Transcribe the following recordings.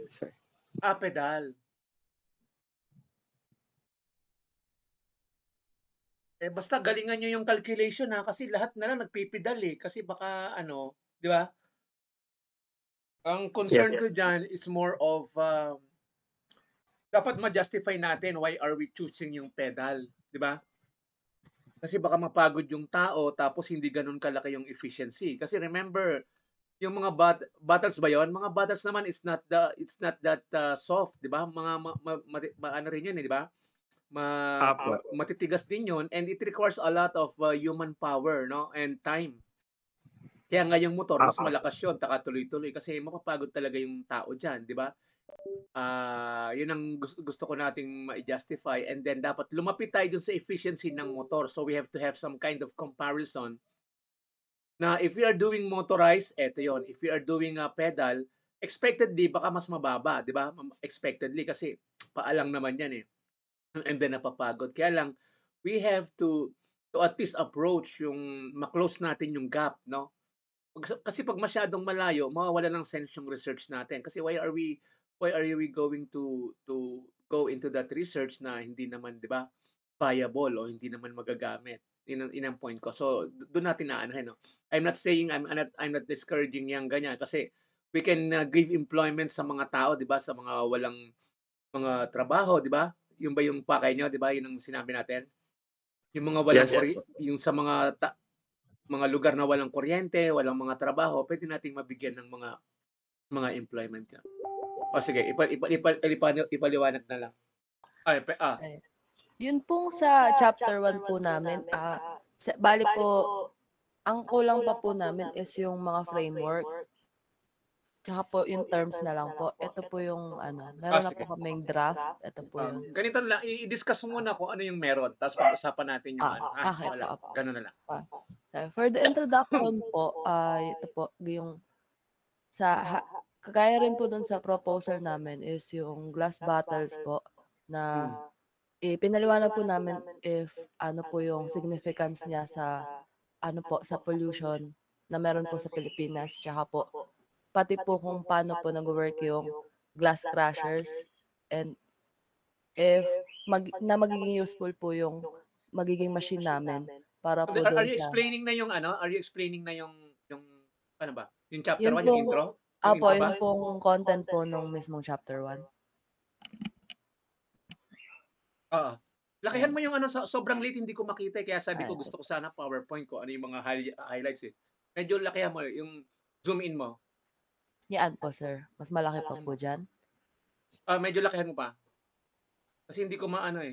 sir. Pedal. Basta galingan niyo yung calculation, kasi lahat na lang nagpipedal, kasi baka ano, 'di ba? Ang concern ko diyan is more of, dapat ma-justify natin why are we choosing yung pedal, 'di ba? Kasi baka mapagod yung tao tapos hindi gano'n kalaki yung efficiency. Kasi remember, yung mga battles ba 'yon? Mga battles naman is not it's not that, soft, 'di ba? Mga ano rin 'yun, 'di ba? Ma Apo. matitigas din 'yun and it requires a lot of, human power 'no, and time. Kaya nga yung motor mas Apo. malakas 'yun, taka tuloy-tuloy kasi mapapagod talaga yung tao diyan, 'di ba? 'Yun ang gusto ko nating mai-justify and then dapat lumapit tayo dun sa efficiency ng motor. So, we have to have some kind of comparison na if we are doing motorized, eto 'yun, if we are doing, pedal, expectedly baka mas mababa, 'di ba? Expectedly kasi paa lang naman 'yan, and then napapagod. Kaya lang we have to at least approach yung ma-close natin yung gap 'no? Kasi 'pag masyadong malayo mawawalan ng sense yung research natin. Kasi why are we going to go into that research na hindi naman 'di ba, viable o hindi naman magagamit. Yun ang point ko. So, dun natin aanuhin 'no. I'm not saying I'm not discouraging yang ganyan kasi we can, give employment sa mga tao 'di ba, sa mga walang mga trabaho 'di ba? Yun ba yung pakay niyo 'di ba, yun ang sinabi natin? Yung mga walang Yes. yung sa mga lugar na walang kuryente, walang mga trabaho, puwede nating mabigyan ng mga employment yan. O sige, ipaliwanag na lang. Ay, yun pong sa chapter 1 po namin, bale po, ang kulang pa po namin is yung mga framework. Tsaka po yung terms na lang po. Ito po yung ano, meron na Sige. po kaming draft. Ito po yun. Ganito na lang, i-discuss muna kung ano yung meron, tapos pag-usapan natin yung ano, Okay wala, po. gano'n na lang. For the introduction po, ito po, yung kagaya rin po dun sa proposal namin is yung glass bottles po na pinaliwanag po namin if ano po yung significance niya sa ano po sa pollution na meron po sa Pilipinas, tsaka po pati po kung paano po nag-work yung glass crushers and if magiging useful po yung magiging machine namin para po Are doon you sa explaining na yung ano, yung ano ba, yung chapter yun 1, yung pong intro? Yung intro ba? yun pong content po nung mismong chapter 1. Oo. Lakihan mo yung ano, sobrang liit hindi ko makita, kaya sabi ko Ayan. gusto ko sana PowerPoint ko ano yung mga highlights, Medyo lakihan mo, yung zoom in mo. Yan po, sir. Mas malaki pa po dyan. Medyo lakihan mo pa. Kasi hindi ko maano,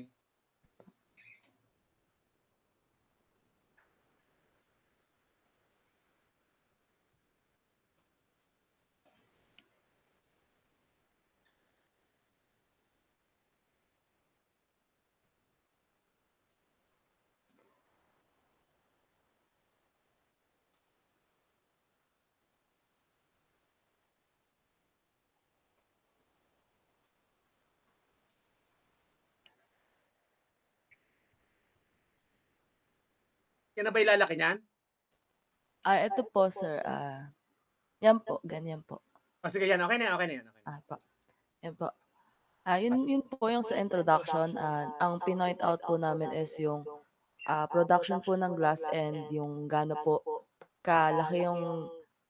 Yan na ba ilalaki niyan? Ito po, sir. Yan po, ganyan po. Sige yan, okay na, okay na yan. Okay na. Po. Yan po. Yun po yung sa introduction. Ang pinoint out po namin is yung production po ng glass and yung gaano po kalaki yung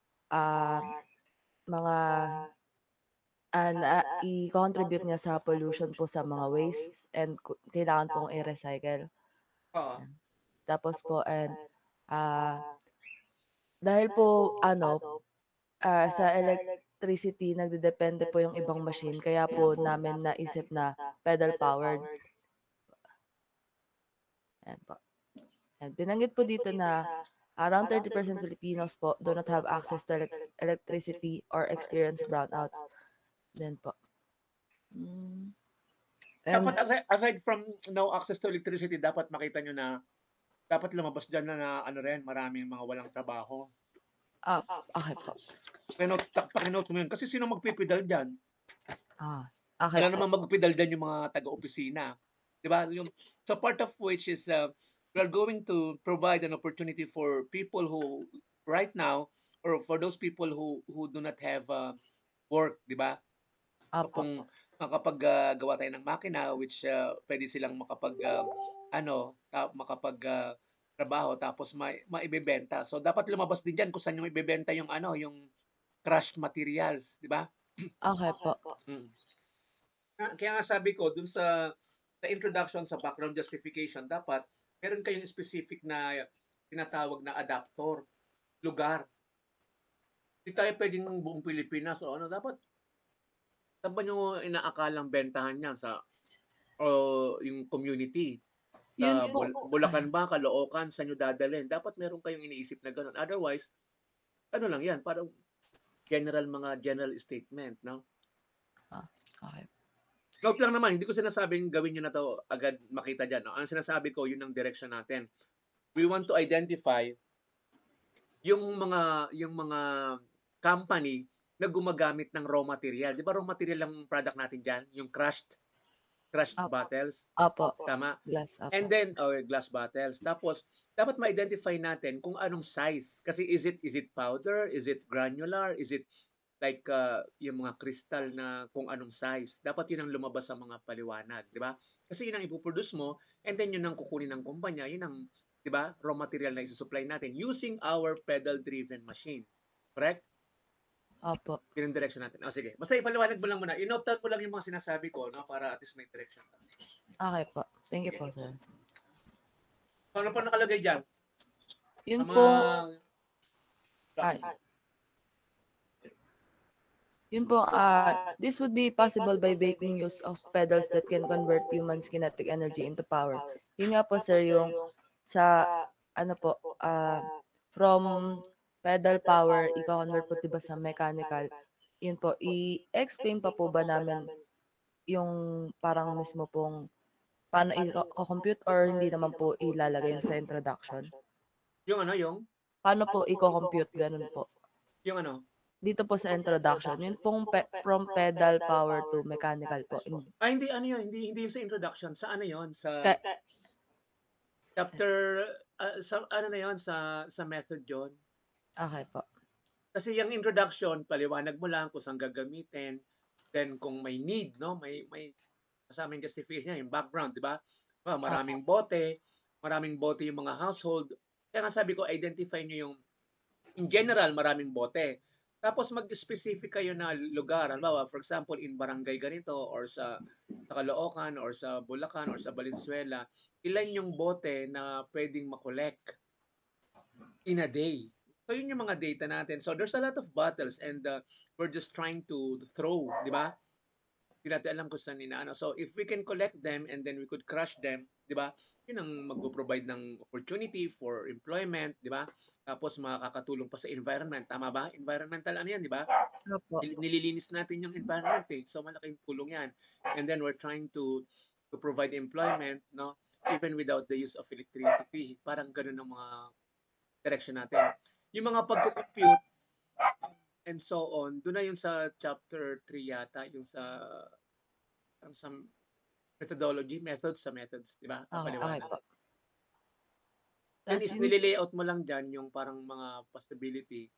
mga i-contribute niya sa pollution po sa mga waste and kailangan pong i-recycle. Oo. Tapos po and dahil po sa electricity nagdedepende po yung ibang machine kaya po namin naisip na pedal powered. Ayan po. And binanggit po dito na around 30% Filipinos po do not have access to electricity or experience brownouts. Then po. Dapat aside from no access to electricity, dapat makita nyo na dapat lumabas dyan na ano rin, maraming mga walang trabaho. Okay po. Pakinote mo yun. Kasi sino magpipidal dyan? Okay Wala po. naman magpipidal dyan yung mga taga-opisina. Diba? So part of which is we are going to provide an opportunity for people who right now or for those people who do not have work, diba? So Opo. kung gawa tayo ng makina which, puwede silang trabaho tapos maibebenta. So dapat lumabas din diyan kung saan yung ibebenta yung yung crushed materials, 'di ba? Okey po. Mm. Kaya nga sabi ko dun sa introduction, sa background justification dapat meron kayong specific na tinatawag na adapter, lugar. Di tayo puwedeng buong Pilipinas o dapat saan ba niyo inaakalang bentahan 'yan o yung community? Yun Sa po Bulacan ba, Caloocan, saan niyo dadalhin? Dapat meron kayong iniisip na gano'n. Otherwise, lang 'yan, parang general statement, 'no? okey. Note lang naman, hindi ko sinasabing gawin niyo na 'to agad makita diyan, 'no? Ang sinasabi ko, yun ang direction natin. We want to identify yung mga company na gumagamit ng raw material. 'Di ba raw material ang product natin diyan, yung crushed Opo, bottles, opo. tama? Glass, opo. And then glass bottles. Tapos dapat ma-identify natin kung anong size. Kasi is it powder? Is it granular? Is it like, yung mga crystal na kung anong size? Dapat yun ang lumabas sa mga paliwanag, 'di ba? Kasi yun ang ipo-produce mo and then yun ang kukunin ng kumpanya, yun ang, 'di ba, raw material na isusupply natin using our pedal-driven machine. Correct? Opo. Yun ang direction natin. O sige, basta ipaliwanag mo lang muna. I-note down mo lang yung mga sinasabi ko, 'no, para at least may direction ka. Okey po. Thank you Sige. po, sir. So, ano po nakalagay diyan? Yun Sa mga pong ay, document. yun po, this would be possible by making use of pedals that can convert humans' kinetic energy into power. Yun nga po, sir, yung sa ano po, from pedal power iko-convert po 'di ba sa mechanical. Yun po, i-explain pa po ba namin yung parang mismo pong paano iko-compute or hindi naman po ilalagay yun sa introduction? Yung yung? Paano po iko-compute, gano'n po? Yung ano? Dito po sa introduction, yun pong from pedal power to mechanical po. Hindi ano yun, hindi yun sa introduction. Sa ano yun, sa Ka chapter, sa ano na yun, sa method yun. okey po. Kasi yung introduction, paliwanag mo lang kung saan gagamitin, then kung may need, 'no, may kasamang justification niya, yung background, 'di ba? Opo, Maraming bote yung mga household. Kaya nga sabi ko, identify niyo yung in general, maraming bote. Tapos mag-specific kayo na lugar. Halimbawa, for example, in barangay ganito or sa Caloocan or sa Bulacan or sa Valenzuela, ilan yung bote na pwedeng makolek in a day. So yun yung mga data natin. So there's a lot of bottles and we're just trying to throw, di ba? Hindi natin alam kung saan inaano. So if we can collect them and then we could crush them, di ba? Yun ang mag-provide ng opportunity for employment, di ba? Tapos makakatulong pa sa environment. Tama ba? Environmental ano yan, di ba? opo, Nililinis natin yung environment eh. So malaking tulong yan. And then we're trying to provide employment, no? Even without the use of electricity. Parang ganun ang mga direction natin. Yung mga pagko-compute and so on, doon na yung sa chapter 3 yata, yung sa methodology, methods, di ba? okey Papaliwanag. po. Yan Tas is yun nililayout mo lang dyan yung parang mga possibility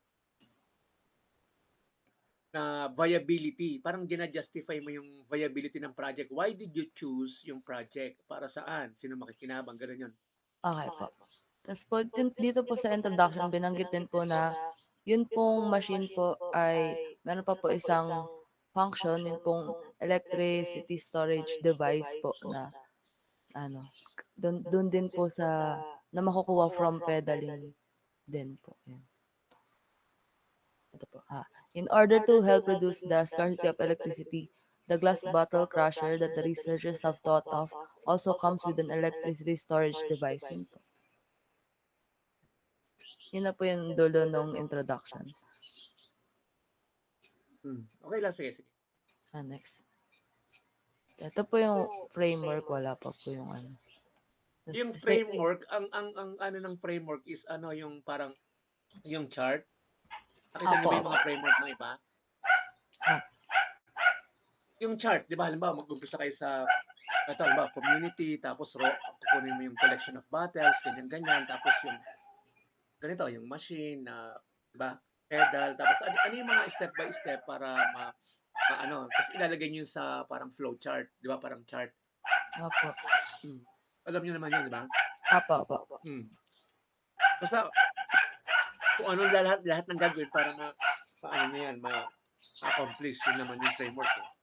na viability. Parang gina-justify mo yung viability ng project. Why did you choose yung project? Para saan? Sino makikinabang? Ganun yun. okey po. Tas po dito po sa introduction binanggit din po na yun pong machine po ay meron pa po isang function, yun pong electricity storage device po na ano, dun din po sa na makukuha from pedaling din po, yun. Ito po, in order to help reduce the scarcity of electricity, the glass bottle crusher that the researchers have thought of also comes with an electricity storage device. Yun po. Yun na po yung dulo nung introduction. Okay lang, sige. Next. Ito po yung framework, wala pa po yung ano. Yung framework, ang ano ng framework is yung parang yung chart. Nakita niyo ba yung mga framework ng iba? Yung chart, di ba? Halimbawa, mag-umpisa kayo sa halimbawa, community, tapos kukunin mo yung collection of bottles, ganyan-ganyan, tapos yung ganito, yung machine, di ba? Pedal, tapos ano yung mga step by step para tapos ilalagay niyo sa parang flow chart, 'di ba, parang chart. Opo. Hmm, alam niyo naman 'yun, 'di ba? Opo. Hmm, basta kung ano lahat ng gagawin para maano niyo 'yan, ma-accomplish, 'yun naman yung framework, eh.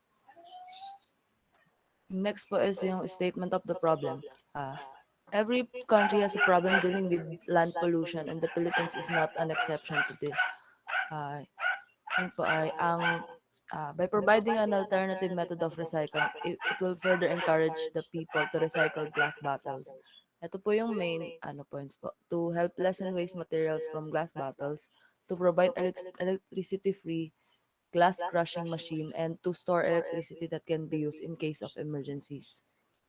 Next po is yung statement of the problem. Every country has a problem dealing with land pollution and the Philippines is not an exception to this. Yun po ay by providing an alternative method of recycling, it will further encourage the people to recycle glass bottles. Ito po yung main points po. To help lessen waste materials from glass bottles, to provide electricity-free glass crushing machine, and to store electricity that can be used in case of emergencies.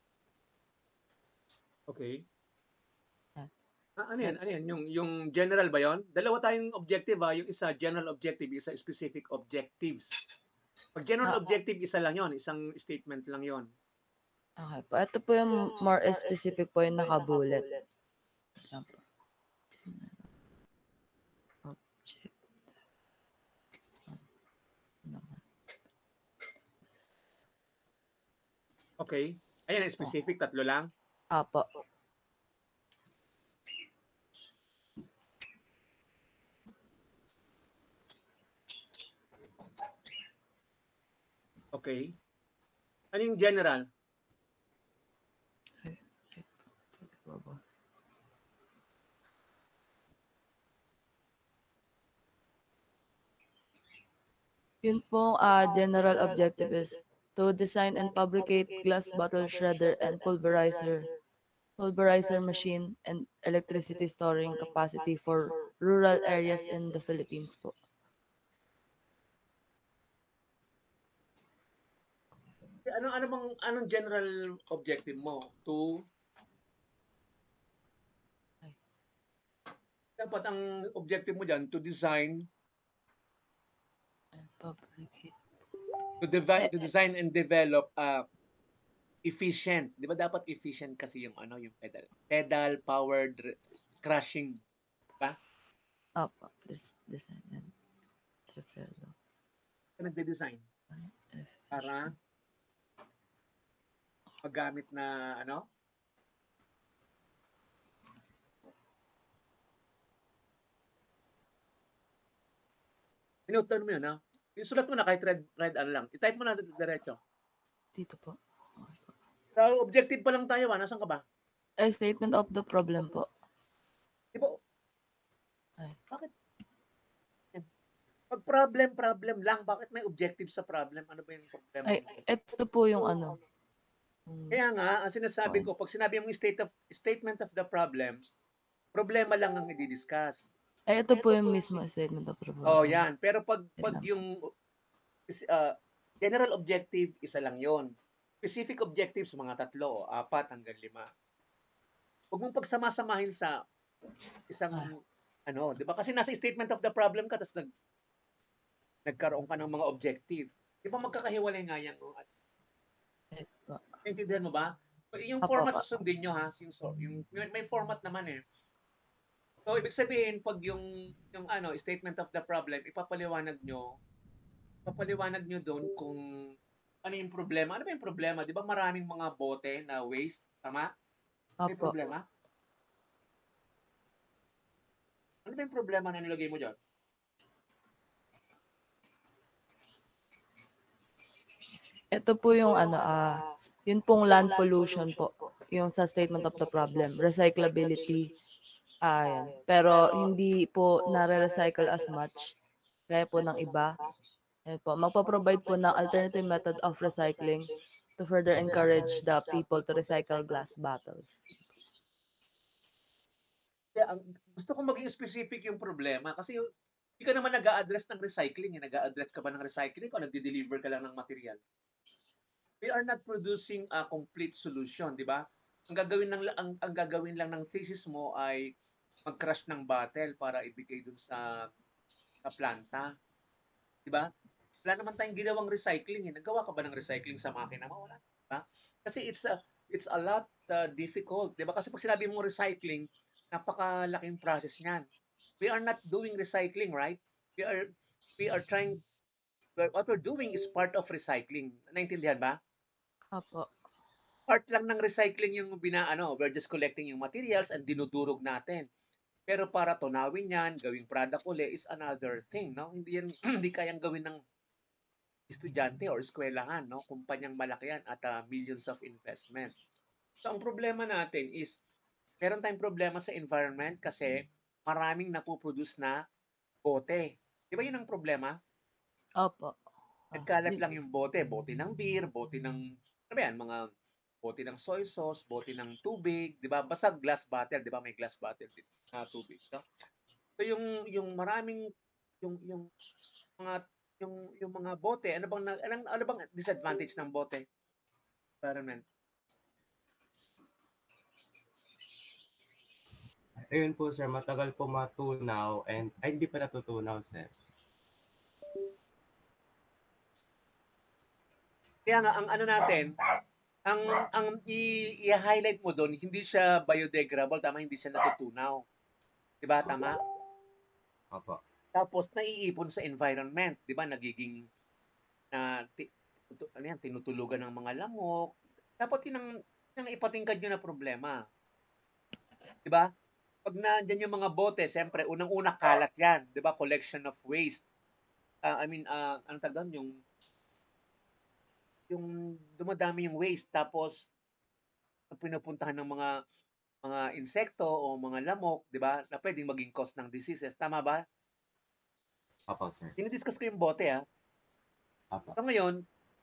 Okay. Yan. Ano 'yan, yung general ba 'yon? Dalawa tayong objective, yung isa general objective, isa specific objectives. Pag general objective, isa lang 'yon, isang statement lang 'yon. Okay po. Ito po yung more specific po yung nakabullet. Yan po. Object. Okay. Ayan, specific, tatlo lang. Apo. Okay. Ano yung general? Yun po, general objective is to design and fabricate glass bottle shredder and pulverizer machine and electricity storing capacity for rural areas in the Philippines po. Anong general objective mo? Dapat ang objective mo diyan to design And fabricate. to design and develop efficient. 'Di ba dapat efficient kasi yung yung pedal powered crushing, ba? Opo, design and develop. Nagde-design para paggamit na Pinutan mo yun, isulat mo na kahit red lang. I-type mo na diretso. Dito po. So, objective pa lang tayo, Nasaan ka ba? Statement of the problem po. Di ba? Ay. Bakit? Pag problem lang, bakit may objective sa problem? Ano ba yung problema? Ito po yung Kaya nga, ang sinasabi ko, pag sinabi mong statement of the problem, problema lang ang i-discuss. Ito po yung mismo statement of the problem. Oh, yan. Pero pag yung general objective, isa lang yon. Specific objectives, mga 3 o 4 hanggang 5. Huwag mong pagsama-samahin sa isang di ba? Kasi nasa statement of the problem ka, tapos nagkaroon ka ng mga objective. Di ba magkakahiwalay nga yan? Intindihan mo ba? Yung format susundin nyo, yung may format naman eh. So, ibig sabihin, pag yung statement of the problem, ipapaliwanag nyo doon kung ano yung problema. Ano ba yung problema? Di ba maraming mga bote na waste? Tama? May problema? Ano ba yung problema na nilagay mo dyan? Ito po yung yun pong land pollution po. Yung sa statement of the problem. Recyclability. Yan. Pero hindi po na-recycle as much. Kaya po ng iba. Yan po. Magpa-provide po ng alternative method of recycling to further encourage the people to recycle glass bottles. Kaya gusto ko maging specific yung problema kasi hindi ka naman nag-a-address ng recycling. Nag-a-address ka ba ng recycling o nagde-deliver ka lang ng material? We are not producing a complete solution, di ba? Ang gagawin lang ng thesis mo ay mag-crush ng bottle para ibigay dun sa planta. Di ba? Wala naman tayong ginawang recycling. Nagawa ka ba ng recycling sa makina mo? Wala. Diba? Kasi it's a lot difficult. Di ba? Kasi pag sinabi mo recycling, napakalaking process niyan. We are not doing recycling, right? We are trying what we're doing is part of recycling. Naintindihan ba? Opo. Part lang ng recycling yung we're just collecting yung materials and dinudurog natin. Pero para tunawin yan, gawing product uli is another thing, no? Hindi yan, hindi kayang gawin ng estudyante or eskwelahan, no? Kumpanyang malaki yan at millions of investment. So, ang problema natin is, meron tayong problema sa environment kasi maraming napoproduce na bote. Di ba yun ang problema? Opo. Nagkalat lang yung bote. Bote ng beer, bote ng, ano ba yan, mga bote ng soy sauce, bote ng tubig, di ba? Basta glass bottle, di ba? May glass bottle din na tubig. No? So yung maraming yung mga yung mga bote, ano bang disadvantage ng bote? Environment. Ayun po sir, matagal po matunaw and ay hindi pa natutunaw sir. Kaya nga ang ano natin, ang i-highlight mo doon, hindi siya biodegradable, tama, hindi siya natutunaw. 'Di ba? Tama? Opo. Tapos naiipon sa environment, 'di ba? Nagiging tinutulugan ng mga lamok. Dapat yun ang ipatingkad nyo na problema. 'Di ba? Pag nandiyan yung mga bote, siyempre unang-una kalat 'yan, 'di ba? Collection of waste. Anong tawag doon, yung dumadami yung waste tapos pinupuntahan ng mga insekto o mga lamok, 'di ba? Na pwedeng maging cause ng diseases. Tama ba? Opo sir. Dinidiscuss ko yung bote, ha. Opo. So ngayon,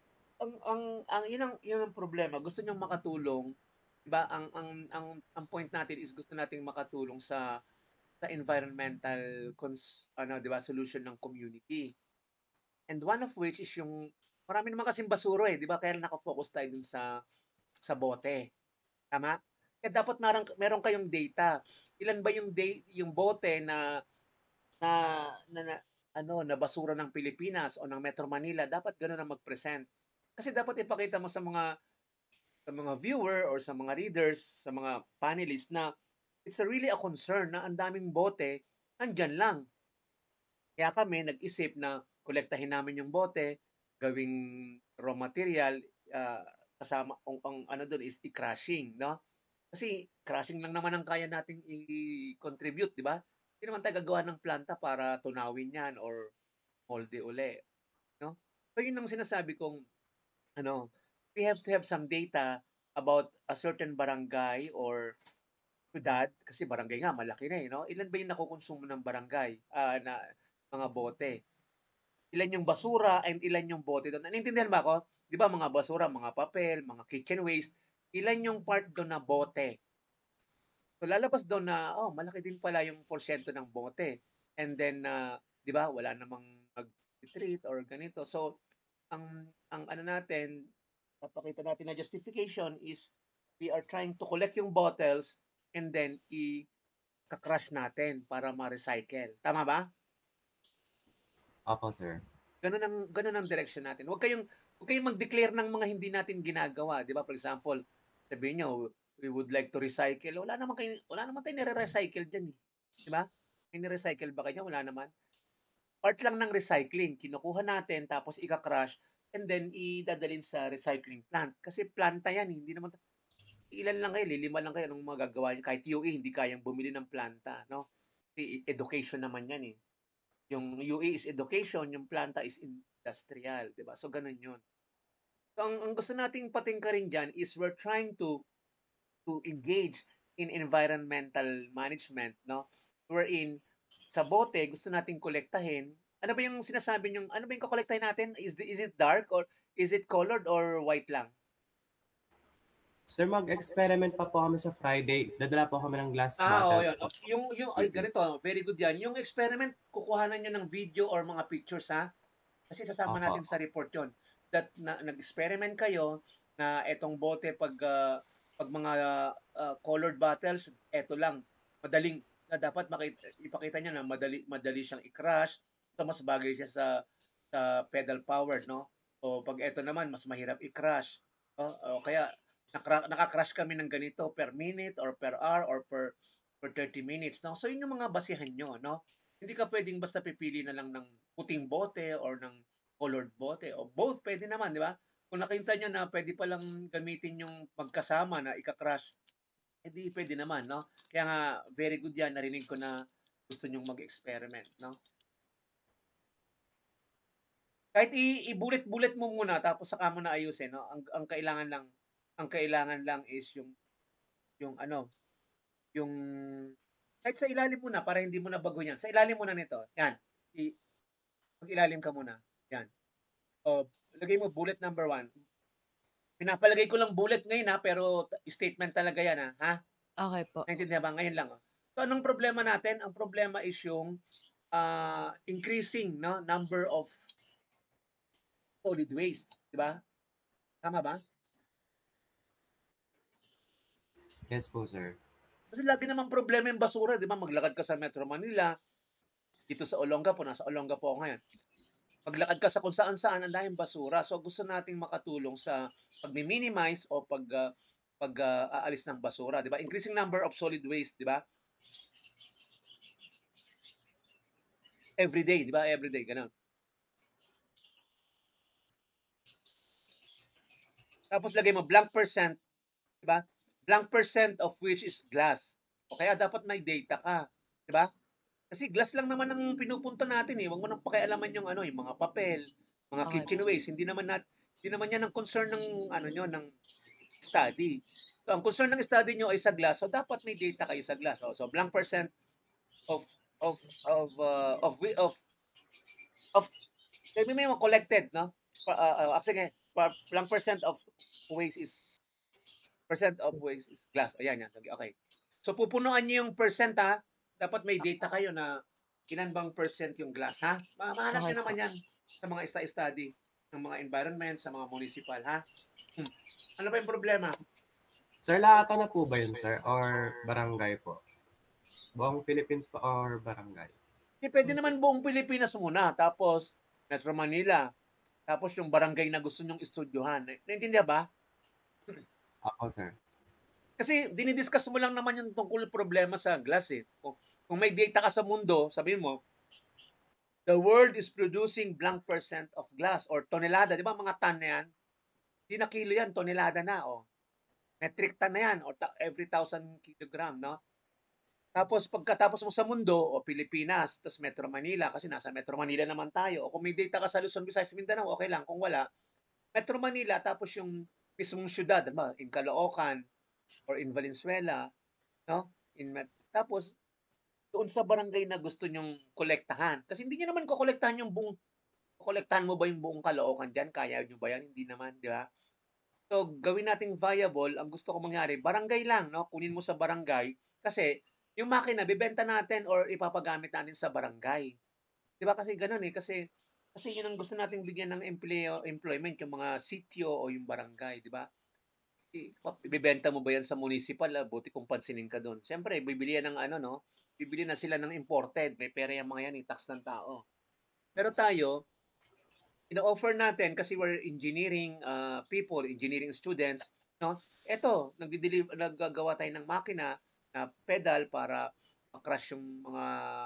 yun ang problema. Gusto niyong makatulong, 'di ba? Ang point natin is gusto nating makatulong sa environmental 'di ba, solution ng community. And one of which is yung marami naman kasing basura, 'di ba? Kaya naka-focus tayo dun sa bote. Tama? Kaya dapat meron kayong data. Ilan ba yung bote na, na, na na basura ng Pilipinas o ng Metro Manila? Dapat ganoon ang mag-present. Kasi dapat ipakita mo sa mga viewer or sa mga readers, sa mga panelists na it's really a concern na ang daming bote andyan lang. Kaya kami nag-isip na kolektahin namin yung bote, gawing raw material, kasama ang ano doon is i-crushing, no? Kasi crushing lang naman ang kaya nating i-contribute, di ba? Hindi naman tayo gagawa ng planta para tunawin yan or molde uli, no? So yun ang sinasabi kong we have to have some data about a certain barangay or syudad, kasi barangay nga malaki na no? Ilan ba yung nakukonsumo ng barangay na mga bote? Ilan yung basura and ilan yung bote doon? Naintindihan ba ako? Di ba mga basura, mga papel, mga kitchen waste, ilan yung part doon na bote? So lalabas doon na, malaki din pala yung porsyento ng bote. And then, di ba, wala namang mag-treat or ganito. So, ang ano natin, papakita natin na justification is we are trying to collect yung bottles and then i-crush natin para ma-recycle. Tama ba? Opo sir. Ganun ang direction natin. Huwag kayong mag-declare ng mga hindi natin ginagawa, 'di ba? For example, sabihin niyo, we would like to recycle. Wala naman tayong nire-recycle diyan, 'di ba? May ni-recycle ba kayo? Wala naman. Part lang ng recycling, kinukuha natin tapos ika-crush and then idadalhin sa recycling plant. Kasi planta 'yan, hindi naman ilan lang kayo, 5 lang kayo, anong magagawa niyo? Kahit UE hindi kayang bumili ng planta, no? Kasi education naman 'yan eh. Yung UE is education, yung planta is industrial, 'di ba? So ganun 'yun. So ang gusto nating patingkarin diyan is we're trying to engage in environmental management, no? Wherein sa bote gusto nating kolektahin. Ano ba yung sinasabi niyo? Ano ba yung kokolektahin natin? Is it dark or is it colored or white lang? Sir, mag-experiment pa po kami sa Friday. Dadala po kami ng glass Yun. bottles po. Ay, ganito, very good yan. Yung experiment, kukuhanan nyo ng video or mga pictures, ha? Kasi sasama natin sa report yon. That nag-experiment kayo na etong bote pag mga colored bottles, eto lang, madaling, na dapat ipakita nyo na madali siyang i-crush. So, mas bagay siya sa pedal powered, no? O pag eto naman, mas mahirap i-crush. O kaya, naka-crush kami ng ganito per minute or per hour or per 30 minutes, no? So, yun yung mga basihan nyo, no? Hindi ka pwedeng basta pipili na lang ng puting bote or ng colored bote o both pwede naman, di ba? Kung nakita nyo na pwede palang gamitin yung magkasama na ika-crush, hindi pwede naman, no? Kaya nga, very good yan. Narinig ko na gusto nyong mag-experiment, no? Kahit i-bullet-bullet mo muna tapos saka mo na ayusin, no? Ang kailangan lang is yung ano, yung kahit sa ilalim muna para hindi mo na bago yan. Sa ilalim muna nito. Yan. Mag-ilalim ka muna. Yan. O, lagay mo bullet number 1. Pinapalagay ko lang bullet ngayon ha, pero statement talaga yan ha. Okay po. Naintindihan ba? Ngayon lang. So, anong problema natin? Ang problema is yung increasing no number of solid waste. Di ba? Tama ba? Yes po, sir. Kasi lagi namang problema yung basura. Di ba? Maglakad ka sa Metro Manila. Dito sa Olongapo. Nasa Olongapo ako ngayon. Maglakad ka sa kung saan-saan, ang daming basura. So, gusto nating makatulong sa pag-minimize o aalis ng basura. Di ba? Increasing number of solid waste. Di ba? Everyday. Di ba? Everyday. Ganun. Tapos lagay mo blank percent, di ba? Blank percent of which is glass. O kaya dapat may data ka, di ba? Kasi glass lang naman ang pinupunta natin eh. Huwag mo nang pakialaman yung yung mga papel, mga Okay kitchen po. waste. Hindi naman yan ang concern ng ng study. So ang concern ng study nyo ay sa glass. So dapat may data kayo sa glass. So blank percent of of of uh, of wi- of of may mga collected, no? Sige, blank percent of waste is glass. Ayan yan. Okay. So pupunuan niyo yung percent ha. Dapat may data kayo na ilan bang percent yung glass ha. Mahanap Okay niyo naman po. yan sa mga study ng mga environment, sa mga municipal ha. Ano ba yung problema? Sir, lahat na po ba yun, sir? Or barangay po? Buong Philippines po or barangay? Pwede naman buong Pilipinas muna. Tapos Metro Manila. Tapos yung barangay na gusto nyong estudyohan. Naintindihan ba? Ako, sir. Kasi dinidiscuss mo lang naman yung tungkol problema sa glass eh. Kung may data ka sa mundo, sabihin mo, the world is producing blank percent of glass or tonelada. Di ba mga ton na yan? Hindi na kilo yan, tonelada na. Metric ton na yan or every 1,000 kilogram. No? Tapos pagkatapos mo sa mundo o Pilipinas, tapos Metro Manila, kasi nasa Metro Manila naman tayo. O kung may data ka sa Luzon, Visayas, Mindanao, okay lang. Kung wala, Metro Manila, tapos yung mismong syudad, diba? In Caloocan or in Valenzuela, no? Tapos, doon sa barangay na gusto nyong kolektahan. Kasi hindi nyo naman kukolektahan mo ba yung buong Caloocan dyan? Kaya nyo ba yan? Hindi naman, di ba? So, gawin nating viable, ang gusto ko mangyari, barangay lang, no? Kunin mo sa barangay. Kasi, yung makina, bibenta natin or ipapagamit natin sa barangay. Di ba? Kasi ganun eh. Kasi yun ang gusto nating bigyan ng employment, yung mga sitio o yung barangay, di ba? Ibibenta mo ba yan sa municipal? Buti kung pansinin ka doon. Siyempre, bibili yan ng no? Bibili na sila ng imported. May pera yung mga yan, tax ng tao. Pero tayo, ino-offer natin kasi we're engineering people, engineering students, no? Eto, naggagawa tayo ng makina na pedal para crush yung mga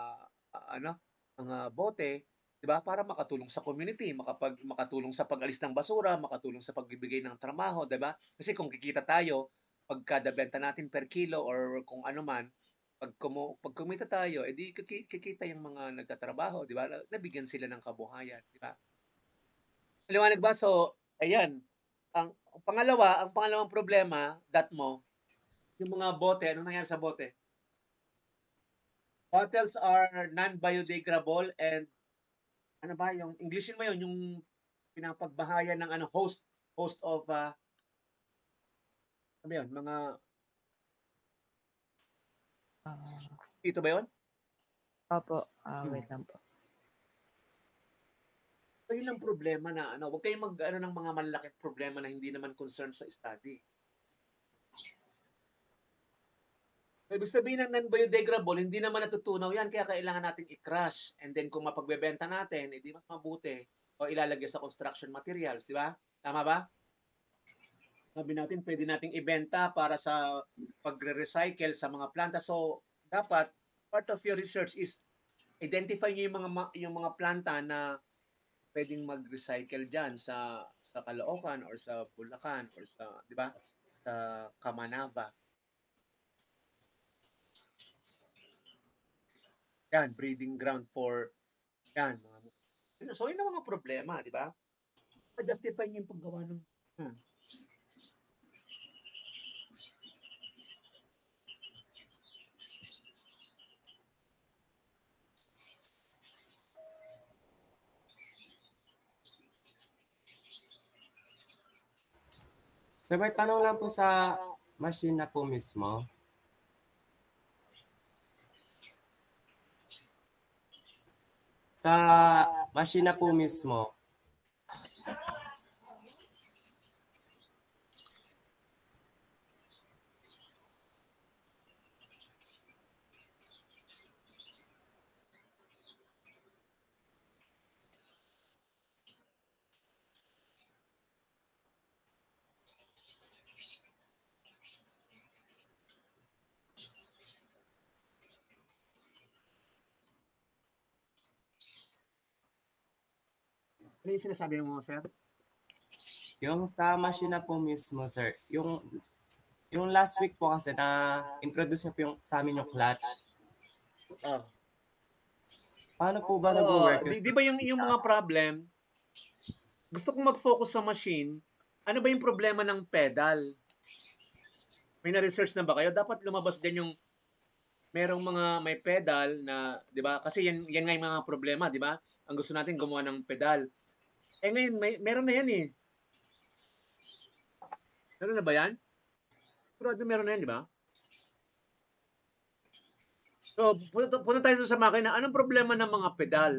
mga bote, 'di ba? Para makatulong sa community, makatulong sa pag-alis ng basura, makatulong sa pagbibigay ng trabaho, 'di ba? Kasi kung kikita tayo pagkada benta natin per kilo or kung ano man, pag kumita tayo, edi kikita yung mga nagtatrabaho, 'di ba? Nabigyan sila ng kabuhayan, 'di ba? Maliwanag ba? So, ayan. Ang pangalawang problema, yung mga bote, anong nangyari sa bote? Bottles are non-biodegradable and ano ba yung Englishin mo yun, yung pinapagbahayan ng host of ano yun, mga ito ba yun? Opo. Wait lang po. So, yun ang problema na huwag kayong ng mga malalaking problema na hindi naman concern sa study. Ibig sabihin ng non-biodegradable, hindi naman natutunaw yan, kaya kailangan natin i-crush. And then kung mapagbebenta natin, edi mas mabuti o ilalagay sa construction materials, di ba? Tama ba? Sabi natin, pwede nating ibenta para sa pagre-recycle sa mga planta. So, dapat, part of your research is identify nyo yung mga planta na pwedeng mag-recycle dyan sa Caloocan or sa Bulacan or sa, di ba? Sa Kamanava. Yan, breeding ground for yan. So, yun ang mga problema, di ba? Ma-justify niyo yung paggawa ng Sir, may tanong lang po sa machine na po mismo. Sa machine na po mismo, ano yung sinasabi mo, sir? yung sa machine na po mismo, sir, yung last week po kasi na introduce niyo po yung, sa amin yung clutch. Oh. Paano po ba nag-work? Di ba yung mga problem, gusto kong mag-focus sa machine, ano ba yung problema ng pedal? May na-research na ba kayo? Dapat lumabas din yung merong mga may pedal na, di ba? Kasi yan nga yung mga problema, di ba? Ang gusto natin gumawa ng pedal. Ngayon, meron na yan eh. Meron na ba yan? Sigurado meron na yan, di ba? So, punta tayo sa makina. Anong problema ng mga pedal?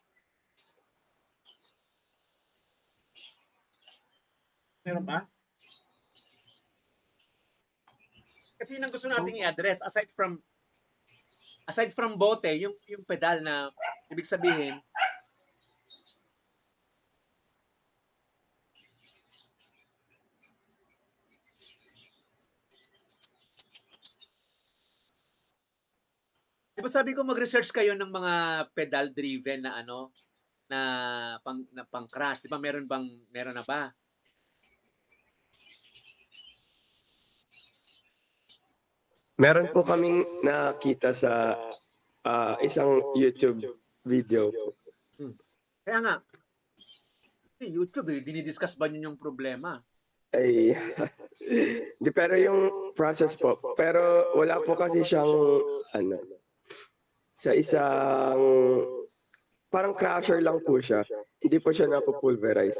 Meron ba? Kasi yun ang gusto nating i-address aside from bote, yung pedal na ibig sabihin di ba sabi ko mag-research kayo ng mga pedal driven na na pang crash, di ba meron na ba? Meron po kaming nakita sa isang YouTube video. Kaya nga, YouTube dinidiscuss ba niyo yung problema? Ay, di, pero yung process po. Pero wala po kasi siyang, sa isang, parang crusher lang po siya. Hindi po siya napupulverize.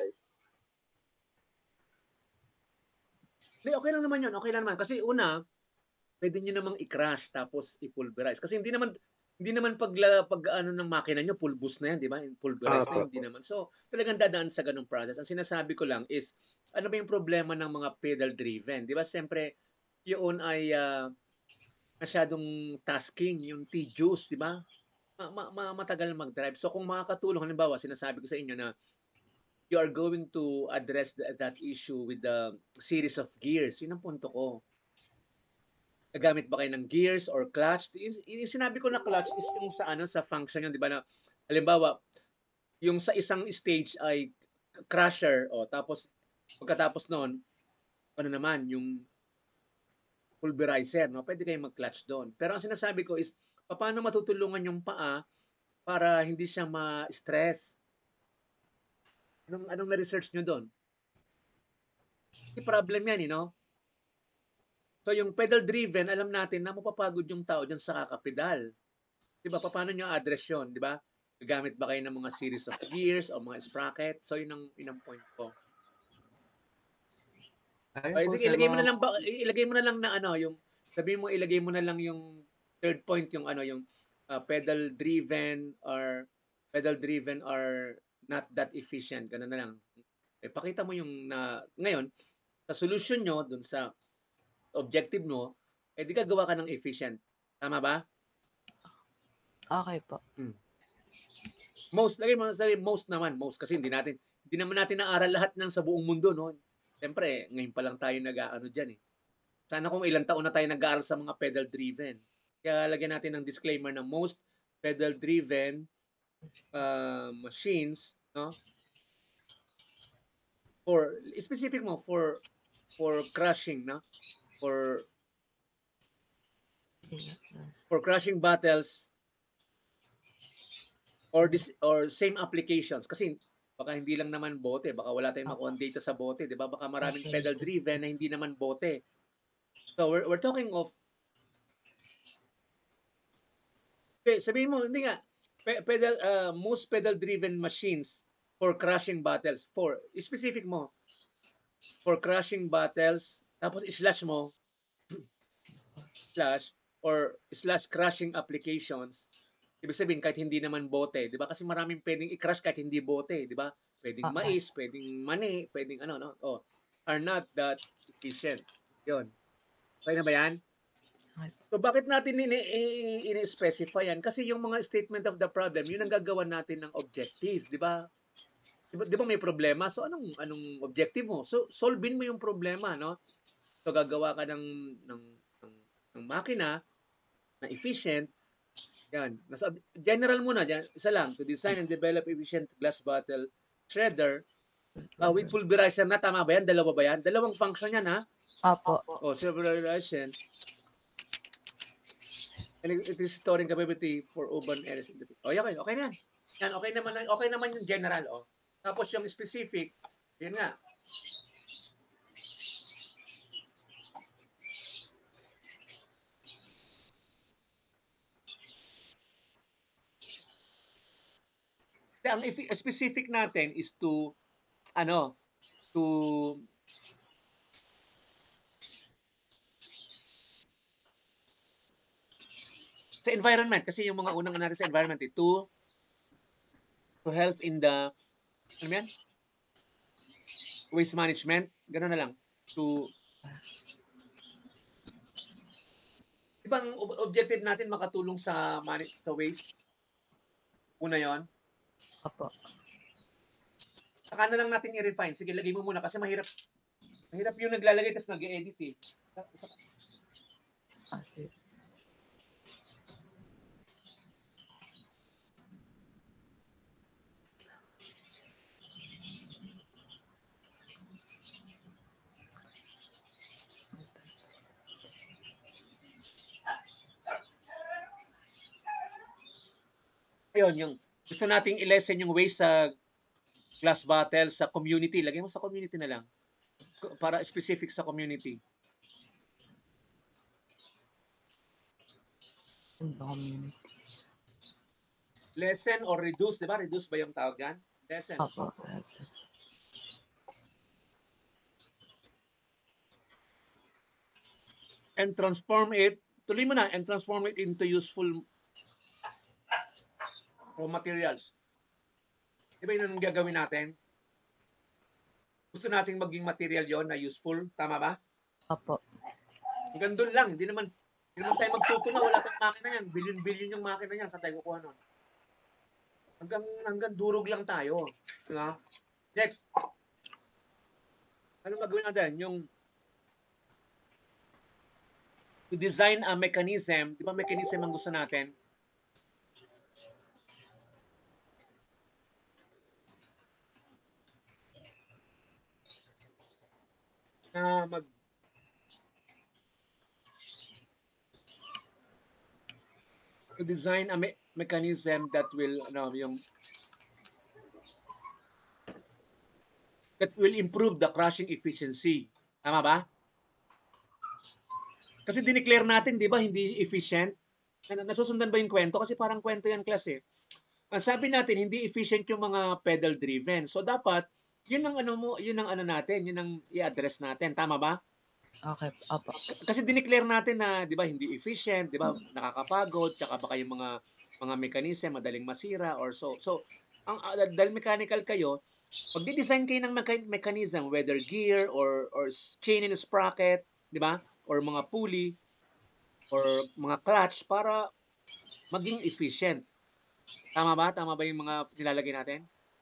Okay lang naman yun. Okay lang naman. Kasi una, pwede nyo namang i-crash tapos i-pulverize. Kasi hindi naman pag ng makina nyo, pulbus na yan, di ba? Pulverize na, hindi naman. So, talagang dadaan sa ganung process. Ang sinasabi ko lang is, ano ba yung problema ng mga pedal-driven? Di ba? Siyempre, yun ay masyadong tasking, yung tedious, di ba? Matagal mag-drive. So, kung makakatulong, halimbawa, sinasabi ko sa inyo na you are going to address that issue with the series of gears. Yun ang punto ko. Nagamit ba kayo ng gears or clutch? Yung sinabi ko na clutch is yung sa function yun, di ba na halimbawa, yung sa isang stage ay crusher tapos pagkatapos noon, ano naman, yung pulverizer, no? Pwede kayong mag-clutch doon. Pero ang sinasabi ko is, paano matutulungan yung paa para hindi siya ma-stress? Anong na-research nyo doon? May problem yan, no? So, yung pedal-driven, alam natin na mapapagod yung tao dyan sa kakapedal. Diba? Paano nyo address yun? Diba? Gagamit ba kayo ng mga series of gears o mga sprocket? So, yun ang point ko. Ilagay mo na lang na yung sabihin mo, ilagay mo na lang yung third point, yung yung pedal-driven or not that efficient. Ganun na lang. Pakita mo yung ngayon, sa solution nyo dun sa objective mo, di gagawa ka ng efficient. Tama ba? Okay po. Most, lagay mo sa most naman. Most kasi hindi naman natin naaral lahat ng sa buong mundo, no? Siyempre, ngayon pa lang tayo nag-aano dyan eh. Sana kung ilang taon na tayo nag-aaral sa mga pedal-driven. Kaya lagyan natin ng disclaimer na most pedal-driven machines, no? specific mo for crushing, no? For crushing battles or same applications kasi baka hindi lang naman bote, baka wala tayong makuha data sa bote, 'di ba? Baka maraming pedal driven na hindi naman bote. So we're talking of sabihin mo hindi nga most pedal driven machines for crushing battles for specific mo for crushing battles tapos slash mo slash crushing applications. Ibig sabihin, kahit hindi naman bote, di ba? Kasi maraming pwedeng i-crush kahit hindi bote, di ba? Pwedeng mais, pwedeng mani, pwedeng no? Are not that efficient. Yun. Okay na ba yan? So, bakit natin ini-specify yan? Kasi yung mga statement of the problem, yun ang gagawa natin ng objective, di ba? Di ba may problema? So, anong objective mo? So, solvein mo yung problema, no? So, gagawa ka ng makina na efficient. Yan. General muna dyan. Isa lang. To design and develop efficient glass bottle shredder with pulverizer na. Tama ba yan? Dalawa ba yan? Dalawang function yan, ha? Apo. Pulverization. And it is storing capability for urban areas. Okay na yan. Yan, okay naman yung general, Tapos yung specific, yun nga. Ang specific natin is to sa environment kasi yung mga unang natin sa environment to help in the waste management, gano'n na lang. Ibang objective natin makatulong sa waste. Una 'yon. Apo. Saka na lang natin i-refine. Sige, lagay mo muna kasi mahirap yung naglalagay tapos nag-edit eh. Sige. Ayun, yung gusto nating i-lessen yung waste sa glass bottle sa community. Lagay mo sa community na lang. Para specific sa community. Lessen or reduce, di ba? Reduce ba yung tawag yan? Lessen. And transform it, tuloy mo na, and transform it into useful raw materials. Diba yun ang gagawin natin? Gusto nating maging material yon na useful. Tama ba? Apo. Hanggang doon lang. Hindi naman tayo magtutuna. Wala tayong makina yan. Billion yung makina yan. Saan tayo kukuha nun? Hanggang durog lang tayo. Diba? Next. Anong gagawin natin? Yung to design a mechanism. Di ba mechanism ang gusto natin? Na to design a mechanism that will improve the crushing efficiency. Tama ba? Kasi dineclare natin, di ba, hindi efficient. Nasusundan ba yung kwento? Kasi parang kwento yan, class eh. Ang sabi natin, hindi efficient yung mga pedal driven. So dapat yun ang natin, yun ang i-address natin. Tama ba? Okay, apo. Kasi dineclare natin na, di ba, hindi efficient, di ba, nakakapagod, tsaka baka yung mga mechanism madaling masira or so. So, dahil mechanical kayo, pag di-design kayo ng mechanism, whether gear or chain and sprocket, di ba, or mga pulley, or mga clutch, para maging efficient. Tama ba? Tama ba yung mga nilalagay natin?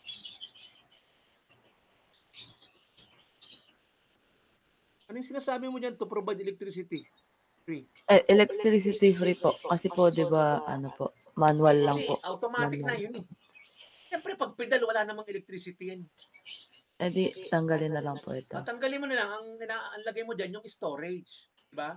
Ano yung sinasabi mo dyan to provide electricity? Free. Electricity free po. Kasi po, di ba, manual lang po. Automatic manual. Na yun eh. Siyempre, pag pedal, wala namang electricity yan. Eh di, tanggalin na lang po ito. Tanggalin mo na lang. Ang lagay mo dyan, yung storage. Diba?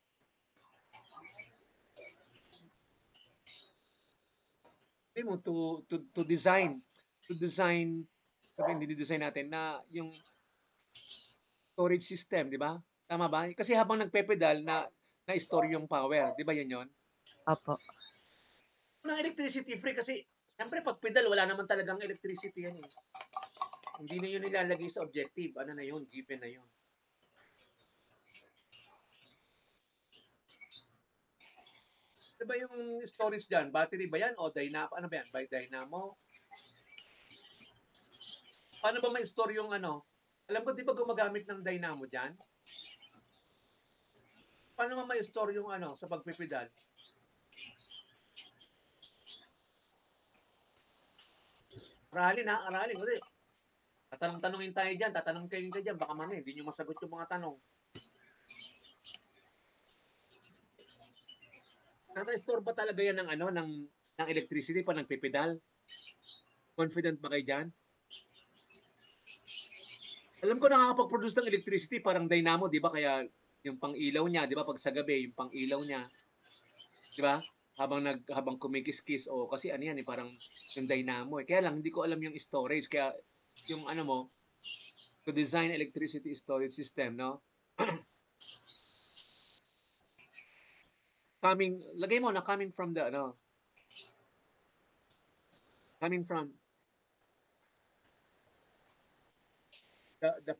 Sabi mo, to design, sabi, design natin na yung storage system, di ba? Tama ba? Kasi habang nagpe-pedal na-store yung power. Di ba yun? Opo. Ng electricity free kasi siyempre pag pedal wala naman talagang electricity yan eh. Hindi na yun nilalagay sa objective. Ano na yun? Given na yun. Ano ba yung storage dyan? Battery ba yan? O dynamo? Ano ba yan? By dynamo? Paano ba may store yung ano? Alam ko di ba gumagamit ng dynamo dyan? Paano ba may store yung ano sa pagpipedal? Aralin kasi tatanong-tanongin tayo dyan, tatanong kayo dyan, baka mamaya hindi nyo masagot yung mga tanong. Naka-store ba talaga yan ng ano ng electricity pa nagpipedal? Confident ba kayo dyan? Alam ko nakakapag-produce ng electricity parang dynamo, di ba? Kaya yung pang-ilaw niya, di ba? Pag sa gabi, yung pang-ilaw niya, di ba? Habang kumikis-kis o kasi ano yan eh, parang yung dynamo eh. Kaya lang hindi ko alam yung storage. Kaya yung ano mo, to design electricity storage system, no? Lagay mo na coming from the ano, coming from the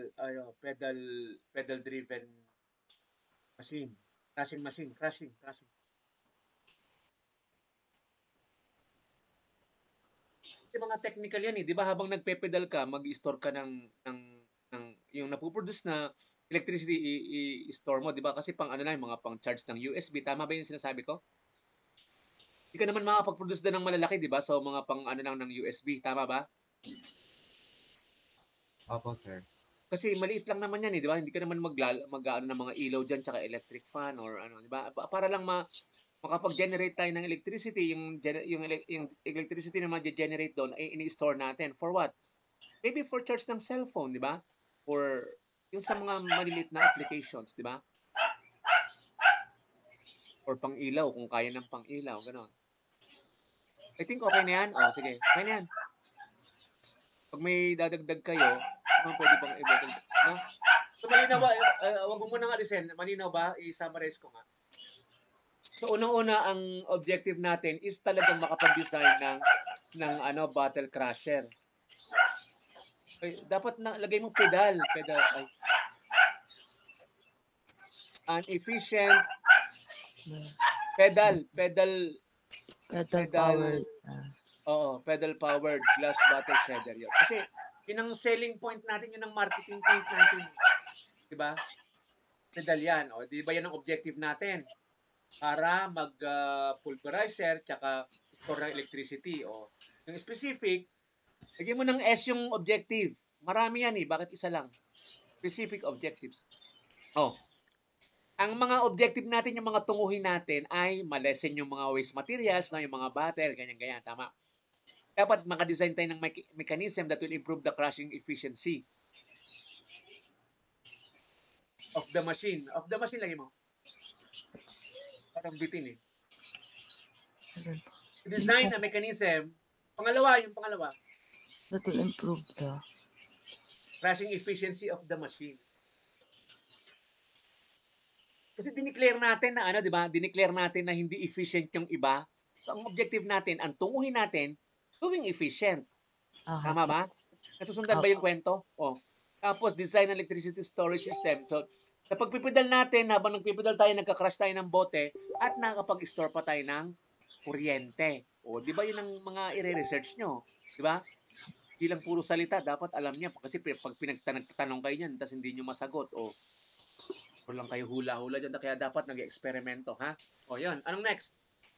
pedal driven machine, crashing. Yung mga technical yan eh, di ba? Habang nagpe-pedal ka, mag-store ka ng yung napuproduce na electricity i-store mo, di ba? Kasi pang ano na, yung mga pang charge ng USB. Tama ba yung sinasabi ko? Hindi ka naman makapag-produce na ng malalaki, di ba? So, mga pang ano lang ng USB. Tama ba? Opo, sir. Kasi maliit lang naman yan eh, di ba? Hindi ka naman mag-ano ng mga ilaw dyan, tsaka electric fan or ano, di ba? Para lang makapag-generate tayo ng electricity, yung electricity na ma-generate doon ay ini-store natin. For what? Maybe for charge ng cellphone, di ba? Or yung sa mga maliliit na applications, di ba? Or pang-ilaw, kung kaya ng pang-ilaw, gano'n. I think okay na yan. O, sige. Okay na yan. Pag may dadagdag kayo, pwede pang i-bottle. No? So, malinaw ba? Huwag mo munang alisin. Malinaw ba? I-summarize ko nga. So, unang-una, ang objective natin is talagang makapag-design ng bottle crusher. Okay, dapat lagay mo pedal. An efficient pedal powered. Oo, pedal powered glass bottle shredder yun. Kasi yun ang selling point natin, yun ang marketing point natin. Diba? Pedal yan. O, di ba yan ang objective natin? Para mag-pulverizer tsaka store ng electricity. O, yung specific, lagyan mo ng S yung objective. Marami yan eh. Bakit isa lang? Specific objectives. O, ang mga objective natin, yung mga tunguhin natin ay malesen yung mga waste materials, no? Yung mga battery, ganyan-ganyan. Tama. Dapat makadesign tayo ng mechanism that will improve the crushing efficiency of the machine. Of the machine, lagi mo. Parang bitin eh. Design a mechanism. Yung pangalawa. That will improve the crushing efficiency of the machine. Kasi dineclare natin na di ba? Dineclare natin na hindi efficient yung iba. So ang objective natin, ang tunguhin natin, doing efficient. Tama ba? Nasusundan ba yung kwento? O. Tapos design ng electricity storage system. So sa pagpipedal natin, habang nagpipedal tayo, nagka-crush tayo ng bote at nakakapag-store pa tayo ng kuryente. O, di ba yun ang mga i-research nyo? Di ba? Hindi lang puro salita, dapat alam niya. Kasi pag pinagtanong kayo niyan, tapos hindi nyo masagot, o lang kayo hula-hula dyan, kaya dapat nag-eksperimento, ha? O, yun. Anong next?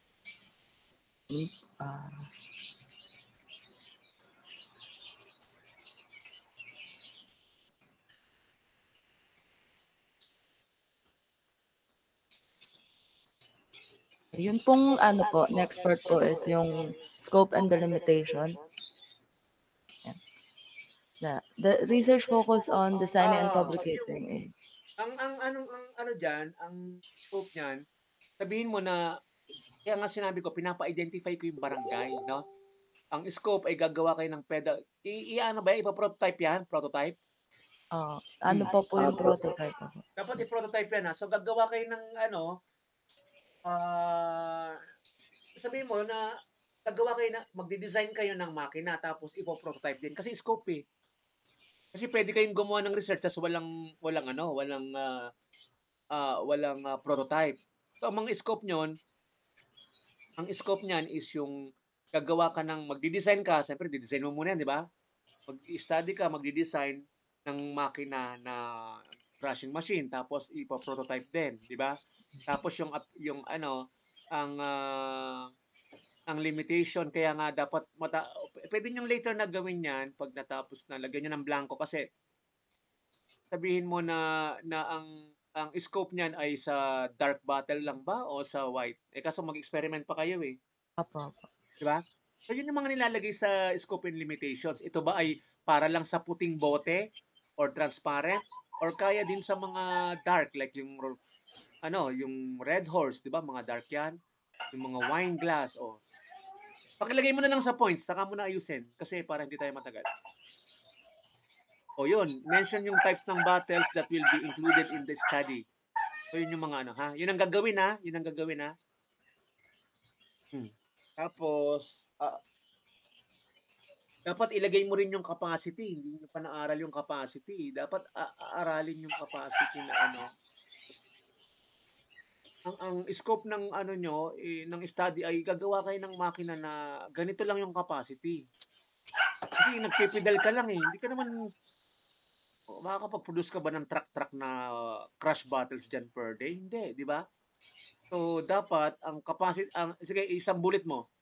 Yun pong next part po is yung scope and delimitation. Yan. The research focus on designing and Yung fabricating. ang ano diyan, ang scope niyan, sabihin mo na kaya nga sinabi ko pinapa-identify ko yung barangay, no? Ang scope ay gagawa kayo ng pedal. Ano ba, ipa-prototype yan? Prototype? Ano pa po yung prototype? Dapat i-prototype yan ha. So gagawa kayo ng ano, sabihin mo na gagawa kayo na, magde-design kayo ng makina tapos ipo-prototype din. Kasi scope eh. Kasi pwede kayong gumawa ng research tas walang prototype. So ang mga scope nyon, ang scope niyan is yung gagawa ka ng, magdi-design ka, siyempre di-design mo muna yan, di ba? Mag-study ka, magdi-design ng makina na crushing machine tapos ipo-prototype din, di ba? Tapos yung ano, ang limitation kaya nga dapat pwede niyo later na gawin yan pag natapos na, lagyan niyo ng blanco kasi sabihin mo na ang scope niyan ay sa dark bottle lang ba o sa white? Kaso mag-experiment pa kayo eh. Apo. Di ba? So yun yung mga nilalagay sa scope and limitations. Ito ba ay para lang sa puting bote or transparent or kaya din sa mga dark like yung red horse, di ba? Mga dark yan. Yung mga wine glass pakilagay mo na lang sa points, saka mo na ayusin kasi para hindi tayo matagal. Yun, mention yung types ng bottles that will be included in the study. So yun yung mga Yun ang gagawin Yun ang gagawin Tapos, dapat ilagay mo rin yung capacity. Hindi nyo pa naaral yung capacity. Dapat aralin yung capacity na Ang scope ng nyo, ng study ay gagawa kayo ng makina na ganito lang yung capacity. Kasi nagpipedal ka lang eh. Hindi ka naman, makakapag-produce ka ba ng truck na crush bottles dyan per day? Hindi, di ba? So, dapat, ang capacity, sige, isang bullet mo.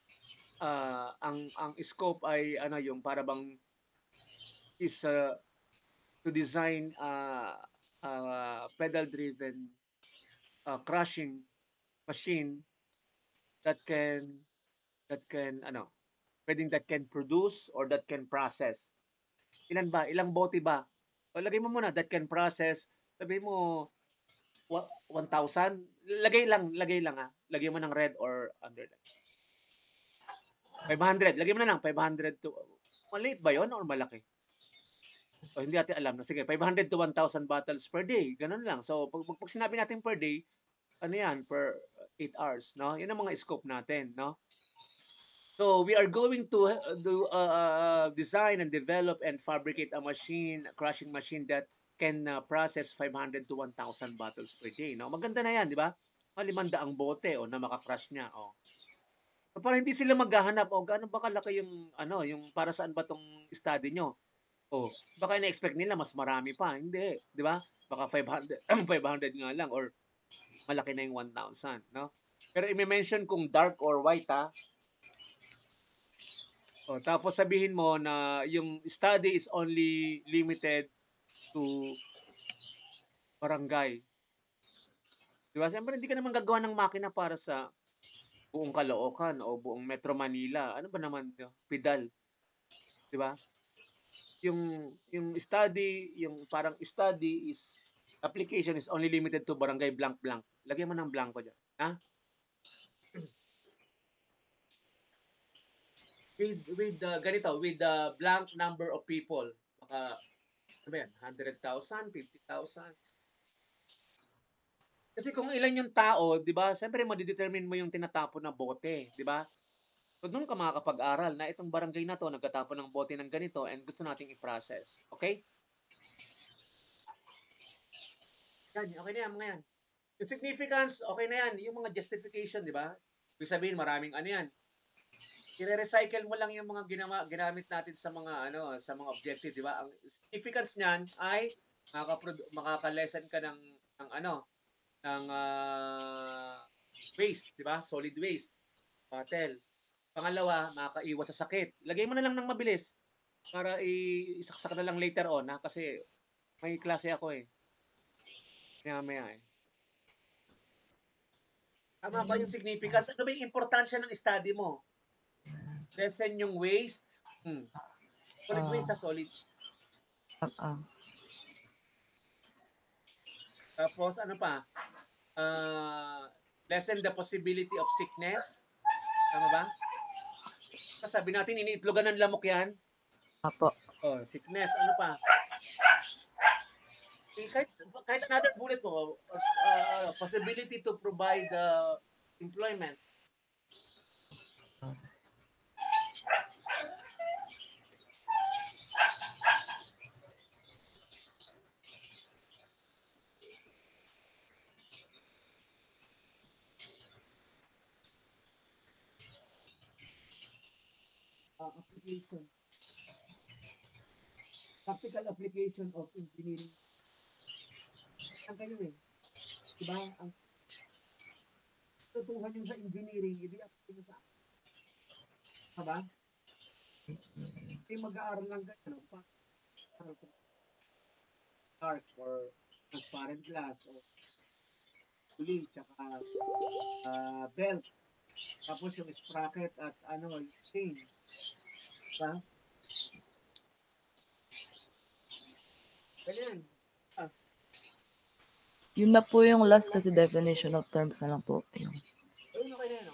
Ang scope ay, yung para bang is to design pedal-driven crushing machine that can produce or that can process. Ilan ba? Ilang bote ba? Lagay mo muna that can process. Sabi mo 1,000. Lagay lang Lagay mo ng red or underline. 500. Lagay mo na lang 500 to. Maliit ba 'yon or malaki? Hindi natin alam. Sige, 500 to 1,000 bottles per day. Ganun lang. So pag sinabi natin per day, yan? Per 8 hours, no? Yan ang mga scope natin, no? So, we are going to design and develop and fabricate a crushing machine that can process 500 to 1,000 bottles per day, no? Maganda na yan, di ba? 500 bote, na makakrush niya, So, para hindi sila maghahanap, gaano ba kalaki yung, yung para saan ba tong study nyo? Baka na-expect nila mas marami pa. Hindi, di ba? Baka 500, 500 nga lang, or malaki na yung 1,000, no? Pero i-mention kung dark or white, tapos sabihin mo na yung study is only limited to barangay. Diba? Siyempre, hindi ka naman gagawa ng makina para sa buong Caloocan o buong Metro Manila. Ano ba naman? Pedal. Diba? Yung study, yung parang study is, application is only limited to barangay blank-blank. Lagyan mo ng blanco dyan. With the blank number of people. Baka, 100,000, 50,000. Kasi kung ilan yung tao, di ba, siyempre madidetermine mo yung tinatapon na bote, di ba? So, doon ka makakapag-aral na itong barangay na to, nagkatapon ng bote ng ganito and gusto nating i-process. Okay? Okay na yan, mga yan. Yung significance, okay na yan. Yung mga justification, di ba? Ibig sabihin, maraming yan. I-recycle mo lang yung mga ginamit natin sa mga sa mga objective, di ba? Ang significance niyan ay makaka-lessen ka ng waste, di ba? Solid waste. Bottle. Pangalawa, makakaiwas sa sakit. Lagay mo na lang ng mabilis para isaksak na lang later on, kasi may klase ako Maya Tama ba yung significance? Ano ba yung importansya ng study mo? Lessen yung waste. Solid waste, solid. Tapos, ano pa? Lessen the possibility of sickness. Tama ba? Sabi natin, iniitlogan ng lamok yan. Apo. Oh, sickness. Ano pa? Kahit another bullet mo, possibility to provide employment. Application. Practical application of engineering. Ang kayo diba? Ang tutuhan yung sa engineering, i-apply mo sa diba? Hindi mag-aaral lang ganyan, arc or transparent glass or pulley, tsaka belt. Tapos yung sprocket at yung chain. Diba? Ganyan. Yun na po yung last kasi definition of terms na lang po. Ayun, okay na, no?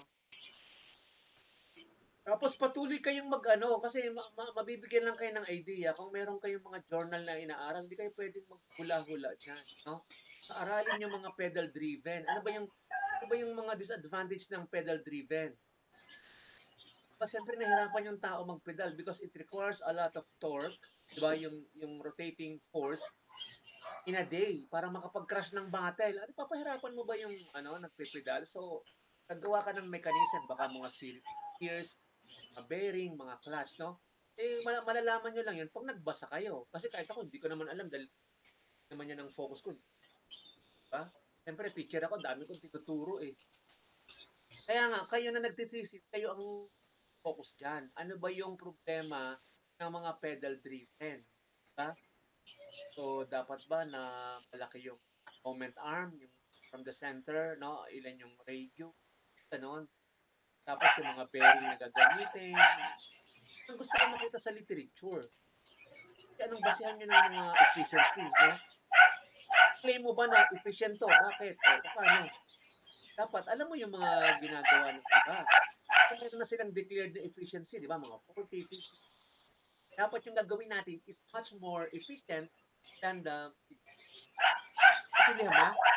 Tapos patuloy kayong kasi mabibigyan lang kayo ng idea. Kung meron kayong mga journal na inaaral, hindi kayo pwedeng maghula-hula dyan, no? Aralin yung mga pedal-driven. Ano ba yung mga disadvantage ng pedal-driven? Kasi siyempre nahirapan yung tao mag-pedal because it requires a lot of torque, diba? Yung rotating force in a day para makapag-crash ng battle. At papahirapan mo ba yung nagpe-pedal? So, naggawa ka ng mechanism, baka mga gears, mga bearing, mga clutch, no? Malalaman nyo lang yun pag nagbasa kayo. Kasi kahit ako, hindi ko naman alam dahil naman yan ang focus ko. Diba? Siyempre, teacher ako, dami kong tinuturo Kaya nga, kayo na nagtitisit, kayo ang focus dyan. Ano ba yung problema ng mga pedal-driven? Diba? So, dapat ba na malaki yung moment arm, yung from the center, no? Ilan yung radio, ganon. Tapos yung mga bearing na gagamitin. Ang gusto ko makita sa literature. Anong basihan nyo ng mga efficiency, no? Claim mo ba na efficient to? Bakit? Paano? Dapat, alam mo yung mga ginagawa ng iba. Kung meron na silang declared na efficiency, di ba? Mga 40, 50. Dapat yung gagawin natin is much more efficient than the... Naintindihan ba?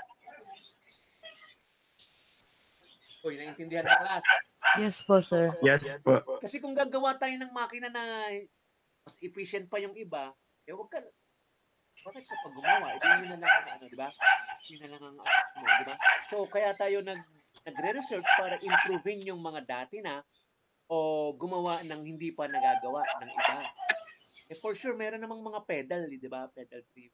Uy, naintindihan na class. Yes po, sir. Yes po. Kasi kung gagawa tayo ng makina na mas efficient pa yung iba, huwag ka... Bakit kapag gumawa? Hindi yun na lang ang di ba? Yun na lang ang di ba? So, kaya tayo nagre-research para improvein yung mga dati na o gumawa ng hindi pa nagagawa ng iba. For sure, meron namang mga pedal, di ba? Pedal trip.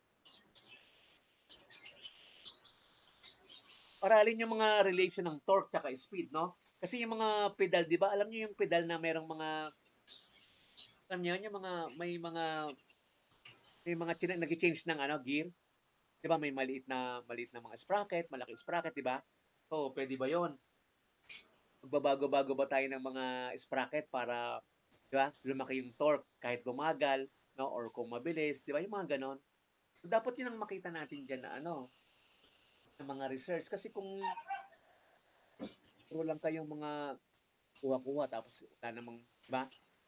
Aralin yung mga relation ng torque at speed, no? Kasi yung mga pedal, di ba? Alam niyo yung pedal na merong mga alam niyo yung mga may mga nag-change ng gear. 'Di ba? May maliit na mga sprocket, malaki sprocket, 'di ba? So, pwede ba 'yon? Magbabago-bago ba tayo ng mga sprocket para 'di ba? Lumaki yung torque kahit bumagal, no? Or kung mabilis, 'di ba? Yung mga ganon. So, dapat 'yun ang makita natin diyan na ng mga research kasi kung puro lang kayong mga kuha-kuha tapos wala namang, 'di ba?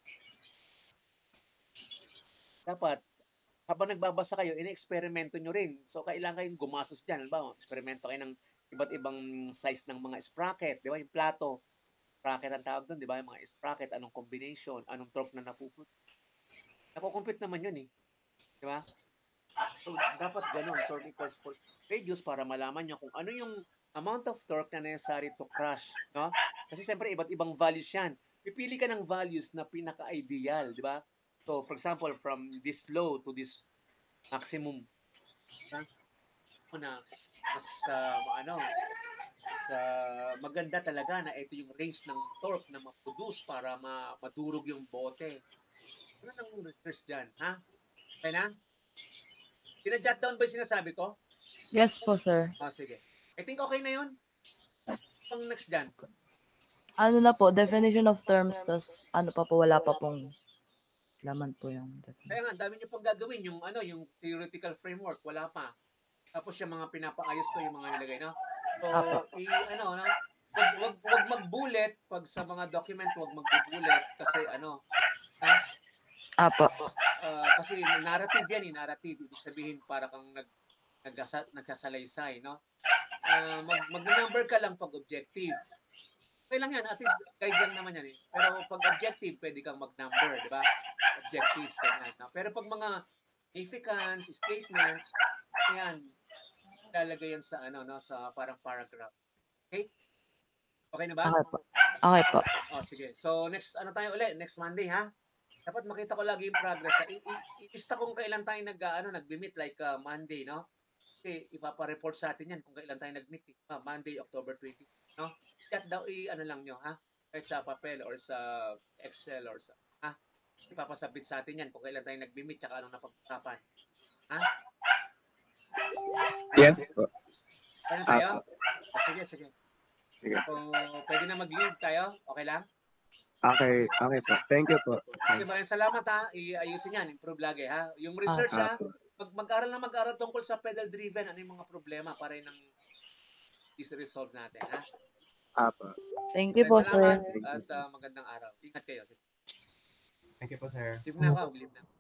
Dapat habang nagbabasa kayo, ine-eksperimento nyo rin. So, kailangan kayong gumasos dyan. Halimbawa, eksperimento kayo ng iba't ibang size ng mga sprocket. Di ba? Yung plato. Sprocket ang tawag doon. Di ba? Yung mga sprocket, anong combination, anong torque na napupunta. Nakukompute naman yun Di ba? So, dapat ganun. Torque equals force radius para malaman nyo kung ano yung amount of torque na necessary to crush. No? Kasi siyempre, iba't ibang values yan. Pipili ka ng values na pinaka-ideal. Di ba? So, for example, from this low to this maximum, na maganda talaga na ito yung range ng torque na ma-produce para madurog yung bote. Ano nang research dyan, ha? Okay na? Sinajot down ba yung sinasabi ko? Yes po, sir. Sige. I think okay na yun. Ang next dyan. Ano na po, definition of terms, tas ano pa po, wala pa pong laman po yung definition. Kaya nga, ang dami niyo pang gagawin. Yung yung theoretical framework, wala pa. Tapos yung mga pinapaayos ko, yung mga nilagay, no? So, Apo. wag mag-bullet pag sa mga document, wag mag-bullet kasi Apo. kasi narrative yan, narrative. Ibig sabihin para kang nagkasalaysay, no? Mag-number ka lang pag objective. Okay lang yan, at least guide lang naman yan eh. Pero pag objective, pwede kang mag-number, di ba? Objectives, ganyan. No? Pero pag mga significance, statement, yan, lalagay yan sa sa parang paragraph. Okay? Okay na ba? Okay po. Okay po. Sige. So, next, tayo ulit? Next Monday, ha? Dapat makita ko lagi yung progress. Ilista kung kailan tayo nag-meet, like Monday, no? Kasi ipapa-report sa atin yan kung kailan tayo nag-meet. Monday, October 20. No? Chat daw, lang nyo, ha? Kahit sa papel or sa Excel or sa, ipapasabit sa atin yan kung kailan tayo nag-meet tsaka anong napag-usapan. Ha? Yes. Ano tayo? Sige. So, pwede na mag-leave tayo? Okay lang? Okay po. Thank you po. Kasi maraming salamat, ha? Iayusin yan, improve lagi, ha? Yung research, ha? Mag-aral tungkol sa pedal-driven, ano yung mga problema para yung is-resolve natin, ha? Apo. Thank you po, sir. At magandang araw. Ingat kayo. Thank you po, sir. Leave na ako.